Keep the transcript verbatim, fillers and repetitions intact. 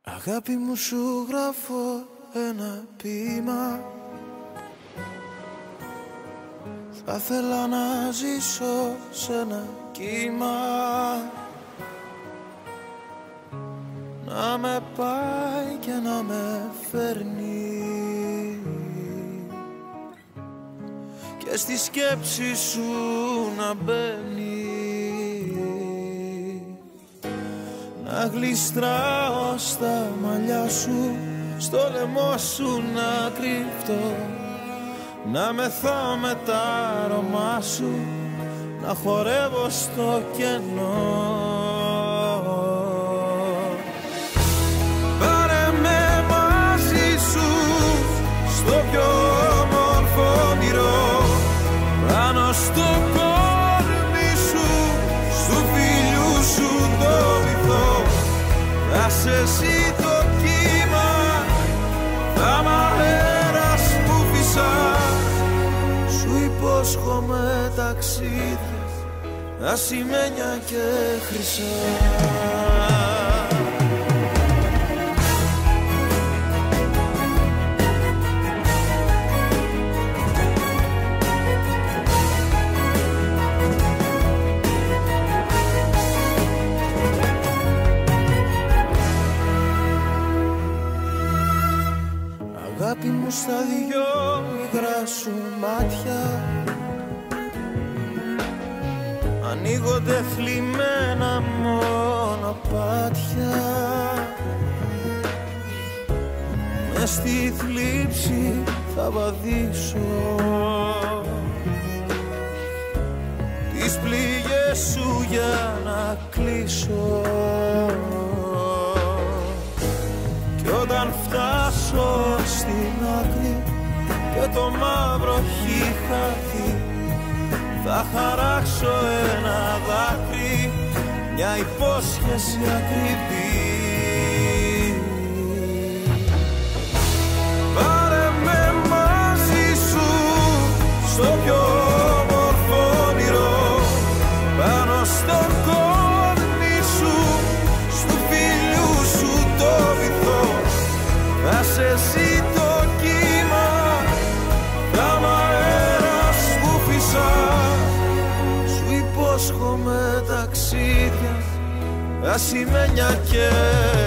Αγάπη μου, σου γράφω ένα ποίημα. Θα ήθελα να ζήσω σε ένα κύμα, να με πάει και να με φέρνει και στη σκέψη σου να μπαίνει, να γλιστράω στα μαλλιά σου, στο λαιμό σου να κρύφτω, να μεθάω με τα αρώμα σου, να χορεύω στο κενό. Πάρε με μαζί σου στο πιο όμορφο όνειρο, πάνω στο κόρμι σου, στου φίλου σου το βυθό. Θα σε εσύ το κύμα, θα μ' αέρας που φυσάς. Σου υπόσχομαι ταξίδια, ασημένια και χρυσά. Αγάπη μου, στα δυο υγρά σου μάτια ανοίγονται θλιμμένα μονοπάτια. Μες στη θλίψη θα βαδίσω τις πληγές σου για να κλείσω. Κι όταν φτάσω στην άκρη και το μαύρο έχει χαθεί, θα χαράξω ένα δάκρυ, μια υπόσχεση ακριβή. Πάρε με μαζί σου στο πιο όμορφο όνειρο, πάνω στο κόρμι σου, στου φίλου σου το βυθό. Θα σε εσύ το κύμα, θα μ' αέρας που φυσάς. Σου υπόσχομαι ταξίδια, ασημένια και